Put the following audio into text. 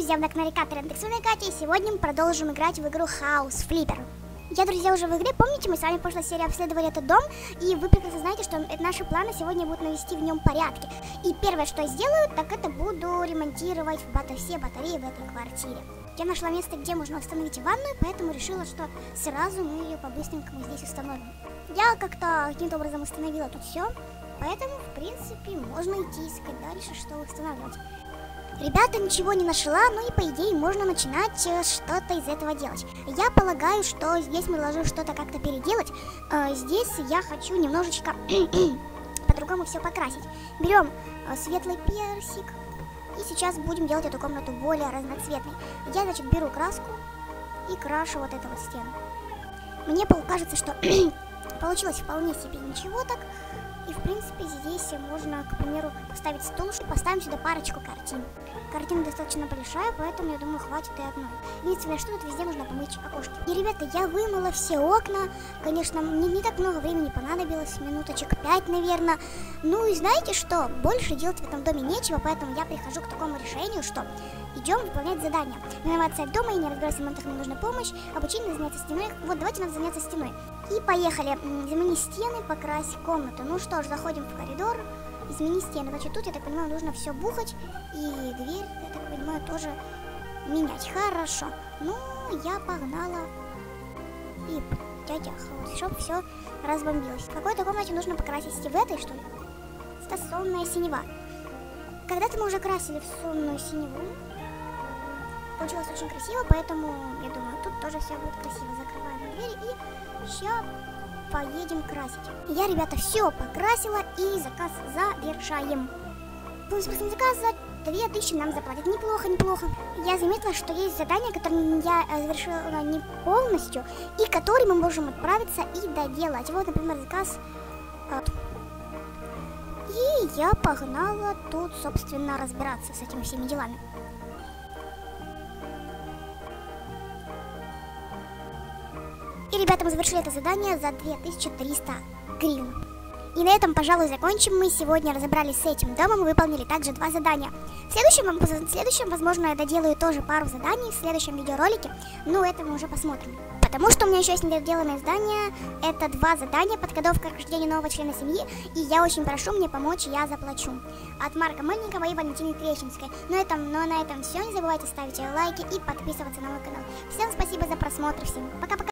друзья, на канале Катя, Катя, и сегодня мы продолжим играть в игру House Flipper. Я, друзья, уже в игре, помните, мы с вами в прошлой серии обследовали этот дом, и вы прекрасно знаете, что наши планы сегодня будут навести в нем порядки. И первое, что я сделаю, так это буду ремонтировать все батареи в этой квартире. Я нашла место, где можно установить ванную, поэтому решила, что сразу мы ее по-быстренькому здесь установим. Я как-то каким-то образом установила тут все, поэтому, в принципе, можно идти искать дальше, что устанавливать. Ребята, ничего не нашла, ну и по идее можно начинать что-то из этого делать. Я полагаю, что здесь мы должны что-то как-то переделать. Здесь я хочу немножечко по-другому все покрасить. Берем светлый персик и сейчас будем делать эту комнату более разноцветной. Я, значит, беру краску и крашу вот эту вот стену. Мне кажется, что получилось вполне себе ничего так. И, в принципе, здесь можно, к примеру, поставить стул, поставим сюда парочку картин. Картина достаточно большая, поэтому, я думаю, хватит и одной. Единственное, что тут везде нужно помыть окошки. И, ребята, я вымыла все окна. Конечно, мне не так много времени понадобилось, минуточек 5, наверное. Ну и знаете что? Больше делать в этом доме нечего, поэтому я прихожу к такому решению, что идем выполнять задания. Реновация дома, и не разбираюсь в ремонтах, мне нужна помощь. Обучение заняться стеной. Вот, давайте нам заняться стеной. И поехали. Замени стены, покрась комнату. Ну что ж, заходим в коридор. Измени стены. Значит, тут, я так понимаю, нужно все бухать. И дверь, я так понимаю, тоже менять. Хорошо. Ну, я погнала. И дядя, чтобы все разбомбилось. В какой-то комнате нужно покрасить в этой, что ли? Это сонная синева. Когда-то мы уже красили в сонную синеву. Получилось очень красиво, поэтому, я думаю, тут тоже все будет красиво. Закрываем дверь и сейчас поедем красить. Я, ребята, все покрасила и заказ завершаем. Пусть после заказа 2000 нам заплатят. Неплохо, неплохо. Я заметила, что есть задания, которые я завершила не полностью, и которые мы можем отправиться и доделать. Вот, например, заказ. И я погнала тут, собственно, разбираться с этими всеми делами. И, ребята, мы завершили это задание за 2300 гривен. И на этом, пожалуй, закончим. Мы сегодня разобрались с этим домом и выполнили также 2 задания. В следующем, возможно, я доделаю тоже пару заданий в следующем видеоролике. Но это мы уже посмотрим. Потому что у меня еще есть недоделанное задание. Это 2 задания: подготовка к рождению нового члена семьи. И я очень прошу мне помочь, я заплачу. От Марка Мельникова и Валентины Трещинской. Но на этом все. Не забывайте ставить лайки и подписываться на мой канал. Всем спасибо за просмотр. Всем пока-пока.